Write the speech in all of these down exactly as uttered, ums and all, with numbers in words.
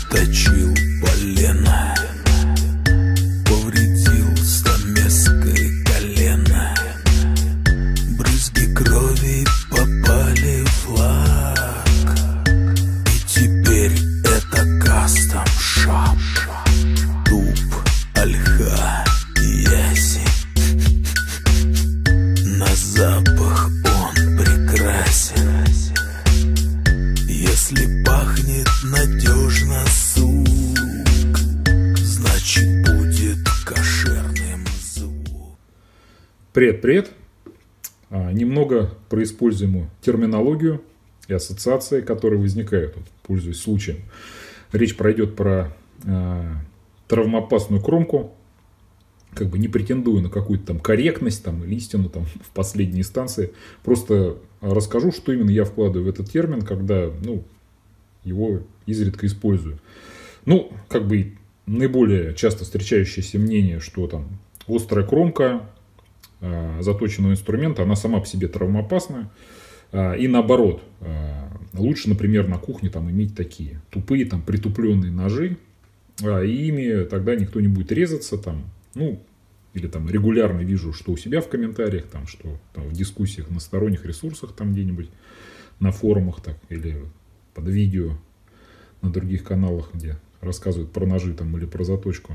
точил полено, повредил стамеской колено. Брызги крови попали в лак, и теперь это кастом шап. Дуб, ольха и ясень, на запах он прекрасен. Если пахнет надежно сук, значит будет кошерным звук. Привет, привет. А, немного про используемую терминологию и ассоциации, которые возникают, вот, пользуясь случаем. Речь пройдет про а, травмоопасную кромку, как бы не претендую на какую-то там корректность там, или истину там, в последней инстанции. Просто расскажу, что именно я вкладываю в этот термин, когда ну, его изредка использую. Ну, как бы наиболее часто встречающееся мнение, что там острая кромка э, заточенного инструмента, она сама по себе травмоопасная. Э, и наоборот, э, лучше, например, на кухне там, иметь такие тупые, там, притупленные ножи, э, и ими тогда никто не будет резаться. Там, ну, или там регулярно вижу, что у себя в комментариях, там, что там, в дискуссиях на сторонних ресурсах там где-нибудь, на форумах так, или под видео на других каналах, где рассказывают про ножи там, или про заточку.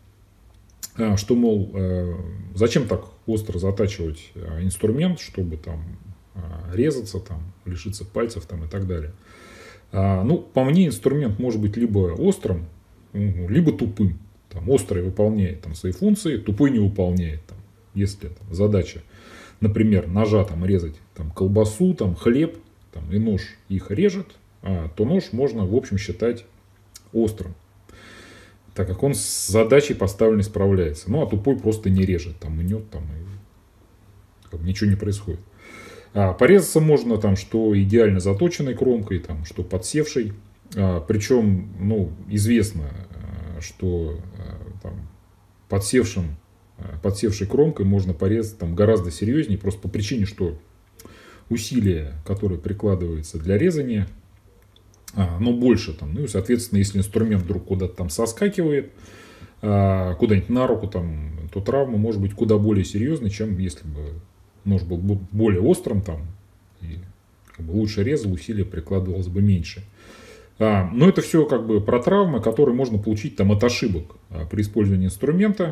А, что, мол, э, зачем так остро затачивать э, инструмент, чтобы там э, резаться, там, лишиться пальцев там, и так далее. А, ну, по мне, инструмент может быть либо острым, либо тупым. Там, острый выполняет там, свои функции, тупой не выполняет. Там, если там, задача, например, ножа там, резать там, колбасу, там, хлеб, там, и нож их режет, а, то нож можно, в общем, считать острым, так как он с задачей поставленной справляется. Ну, а тупой просто не режет, там, мнет, там, и как бы, ничего не происходит. А, порезаться можно, там, что идеально заточенной кромкой, там, что подсевшей. А, причем, ну, известно, что там, подсевшим, подсевшей кромкой можно порезать там, гораздо серьезнее, просто по причине, что усилия, которые прикладываются для резания, но больше. Там, ну и, соответственно, если инструмент вдруг куда-то там соскакивает, куда-нибудь на руку, там, то травма может быть куда более серьезной, чем если бы нож был более острым, там, и как бы, лучше резал, усилия прикладывалось бы меньше. А, но это все как бы про травмы, которые можно получить там, от ошибок а, при использовании инструмента.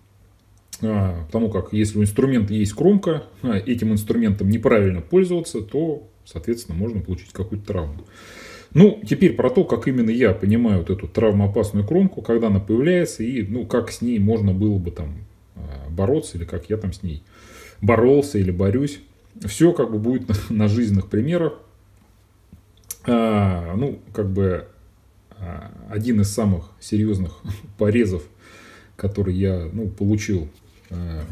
А, потому как если у инструмента есть кромка, а, этим инструментом неправильно пользоваться, то, соответственно, можно получить какую-то травму. Ну, теперь про то, как именно я понимаю вот эту травмоопасную кромку, когда она появляется, и ну, как с ней можно было бы там бороться, или как я там с ней боролся или борюсь. Все как бы будет на, на жизненных примерах. А, ну, как бы а, один из самых серьезных порезов, который я ну, получил, а,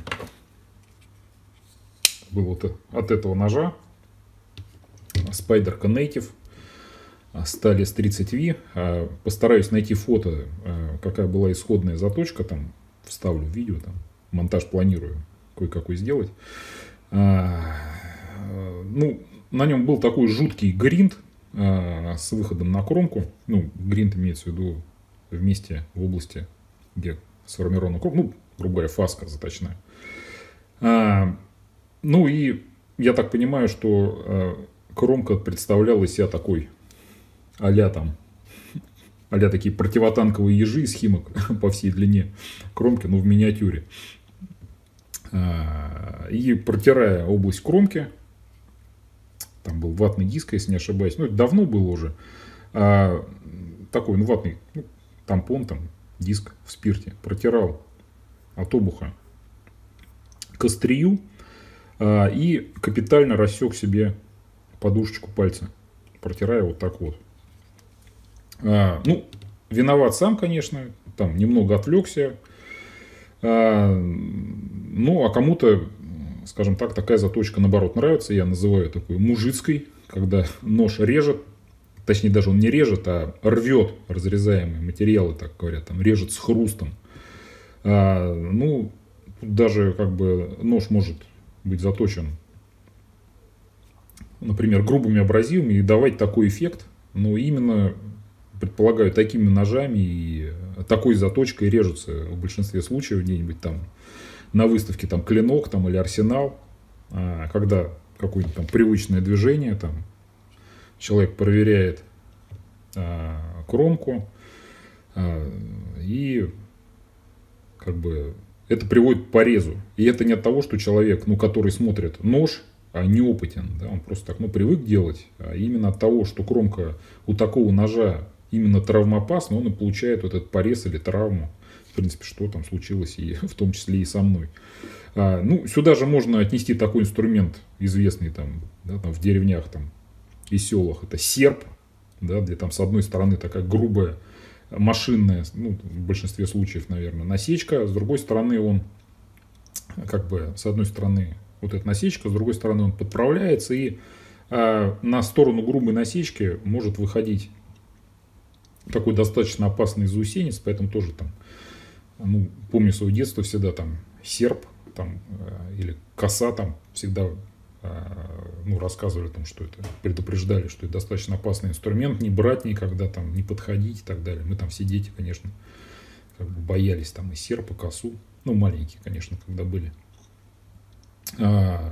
был вот от этого ножа Spyderco Native стали эс тридцать ви. А, постараюсь найти фото, а, какая была исходная заточка, там вставлю в видео, там монтаж планирую кое-какой сделать. А, ну, на нем был такой жуткий гринд с выходом на кромку. Ну, гринд имеется в виду в месте, в области, где сформирована кромка. Ну, грубо говоря, фаска заточная. А, ну и я так понимаю, что а, кромка представляла из себя такой а-ля там, а-ля такие противотанковые ежи из химок по всей длине кромки, но в миниатюре. А, и протирая область кромки, там был ватный диск, если не ошибаюсь. Ну, это давно было уже. А, такой, ну, ватный ну, тампон, там, диск в спирте. Протирал от обуха к острию. А, и капитально рассек себе подушечку пальца. Протирая вот так вот. А, ну, виноват сам, конечно. Там немного отвлекся. А, ну, а кому-то, скажем так, такая заточка, наоборот, нравится. Я называю такой мужицкой, когда нож режет, точнее, даже он не режет, а рвет разрезаемые материалы, так говорят, там, режет с хрустом. А, ну, даже как бы нож может быть заточен, например, грубыми абразивами и давать такой эффект, но именно предполагаю, такими ножами и такой заточкой режутся в большинстве случаев где-нибудь там на выставке там клинок там, или арсенал, когда какое-нибудь там привычное движение, там человек проверяет а, кромку, а, и как бы это приводит к порезу. И это не от того, что человек, ну, который смотрит нож, а неопытен, да, он просто так, ну, привык делать, а именно от того, что кромка у такого ножа именно травмоопасна, он и получает вот этот порез или травму. В принципе, что там случилось, и в том числе и со мной. А, ну, сюда же можно отнести такой инструмент, известный там, да, там в деревнях там, и селах. Это серп, да, где там с одной стороны такая грубая машинная, ну, в большинстве случаев, наверное, насечка, с другой стороны он, как бы, с одной стороны вот эта насечка, с другой стороны он подправляется, и а, на сторону грубой насечки может выходить такой достаточно опасный заусенец, поэтому тоже там, ну, помню свое детство, всегда там серп там, или коса там всегда, ну, рассказывали о том, что это, предупреждали, что это достаточно опасный инструмент, не брать никогда, там, не подходить и так далее. Мы там все дети, конечно, как бы боялись там и серпа, косу, ну, маленькие, конечно, когда были. А,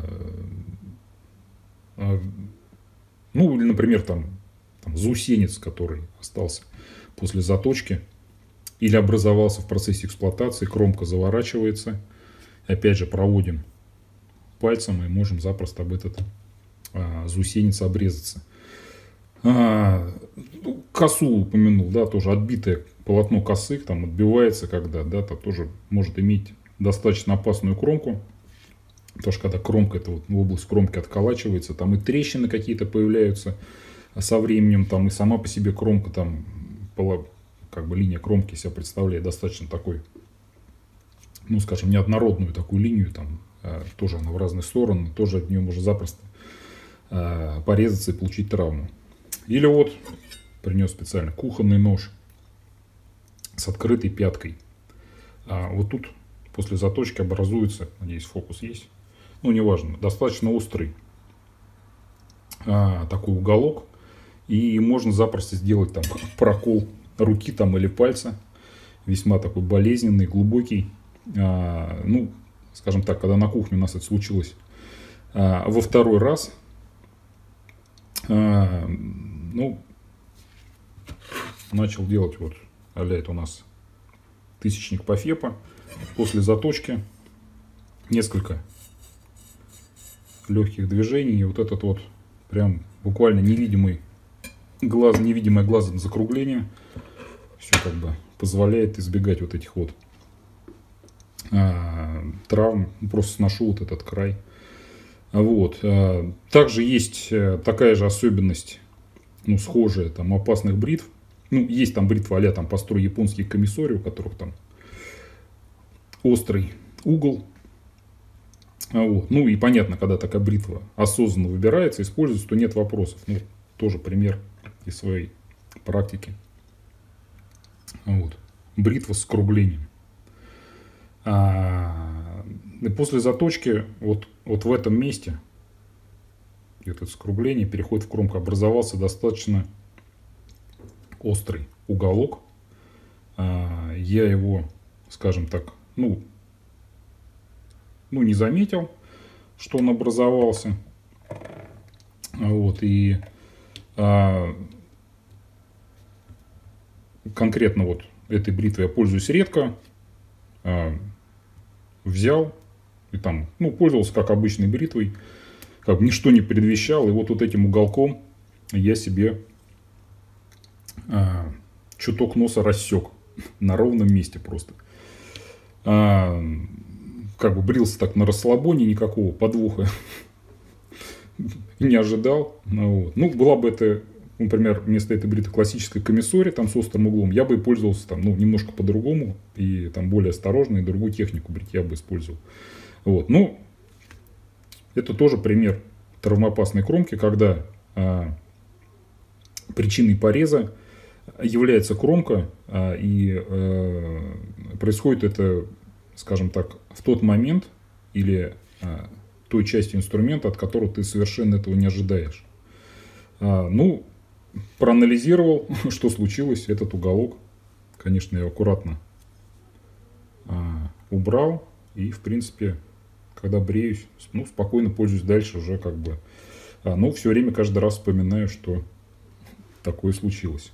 а, ну, или, например, там, там заусенец, который остался после заточки или образовался в процессе эксплуатации, кромка заворачивается, опять же проводим пальцем и можем запросто об этот а, заусенец обрезаться. А, ну, косу упомянул, да, тоже отбитое полотно косы там отбивается, когда, да, там тоже может иметь достаточно опасную кромку, потому что когда кромка, это вот область кромки отколачивается, там и трещины какие-то появляются со временем, там и сама по себе кромка, там, как бы линия кромки себя представляет достаточно такой, ну, скажем, неоднородную такую линию, там, тоже она в разные стороны, тоже от нее можно запросто э, порезаться и получить травму. Или вот принес специально кухонный нож с открытой пяткой. А вот тут после заточки образуется, надеюсь, фокус есть, ну, неважно, достаточно острый а, такой уголок, и можно запросто сделать там прокол руки там или пальца, весьма такой болезненный, глубокий. А, ну, скажем так, когда на кухне у нас это случилось а, во второй раз, а, ну, начал делать вот, а-ля это у нас тысячник Пафепа, после заточки несколько легких движений, и вот этот вот прям буквально невидимый глаз, невидимое глазом закругление все как бы позволяет избегать вот этих вот а, травм, просто сношу вот этот край. Вот. А, также есть такая же особенность, ну, схожая, там, опасных бритв. Ну, есть там бритва а-ля там построй японские комиссори, у которых там острый угол. Вот. Ну и понятно, когда такая бритва осознанно выбирается, используется, то нет вопросов. Ну, тоже пример из своей практики. Вот. Бритва с скруглением. А, и после заточки вот, вот в этом месте это скругление переходит в кромку, образовался достаточно острый уголок. А, я его, скажем так, ну, ну, не заметил, что он образовался. Вот, и а, конкретно вот этой бритвой я пользуюсь редко. А, взял и там, ну, пользовался как обычной бритвой, как бы ничто не предвещал, и вот вот этим уголком я себе а, чуток носа рассек на ровном месте просто. А, как бы брился так на расслабоне, никакого подвоха не ожидал. Вот. Ну, была бы это, например, вместо этой бритвы классической комиссори там с острым углом, я бы пользовался там, ну, немножко по-другому и там более осторожно, и другую технику бритья бы использовал. Вот. Ну, это тоже пример травмоопасной кромки, когда а, причиной пореза является кромка, а, и а, происходит это, скажем так, в тот момент или а, той части инструмента, от которого ты совершенно этого не ожидаешь. А, ну, проанализировал, что случилось, этот уголок. Конечно, я аккуратно а, убрал. И, в принципе, когда бреюсь, ну, спокойно пользуюсь дальше уже как бы. А, но все время, каждый раз вспоминаю, что такое случилось.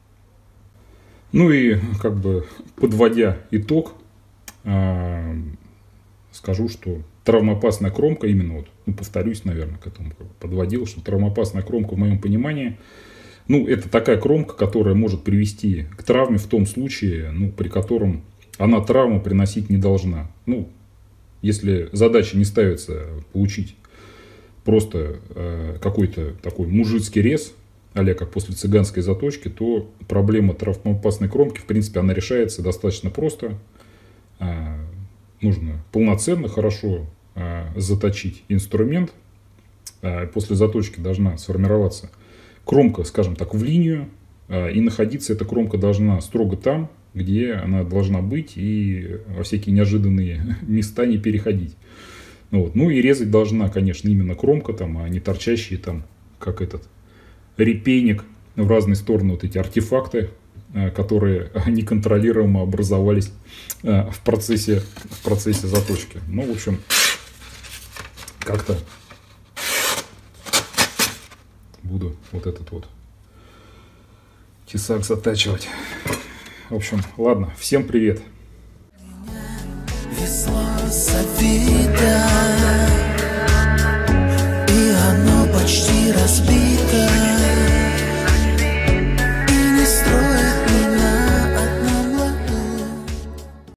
Ну и, как бы, подводя итог, а, скажу, что травмоопасная кромка, именно вот, ну, повторюсь, наверное, к этому подводил, что травмоопасная кромка, в моем понимании, ну, это такая кромка, которая может привести к травме в том случае, ну, при котором она травму приносить не должна. Ну, если задача не ставится получить просто э, какой-то такой мужицкий рез, а-ля как после цыганской заточки, то проблема травмоопасной кромки, в принципе, она решается достаточно просто. Э, нужно полноценно, хорошо э, заточить инструмент. Э, после заточки должна сформироваться кромка, скажем так, в линию, и находиться эта кромка должна строго там, где она должна быть, и во всякие неожиданные места не переходить. Вот. Ну и резать должна, конечно, именно кромка, там, а не торчащие там, как этот репейник, в разные стороны вот эти артефакты, которые неконтролируемо образовались в процессе, в процессе заточки. Ну, в общем, как-то буду вот этот вот тесак затачивать. В общем, ладно, всем привет. Весло,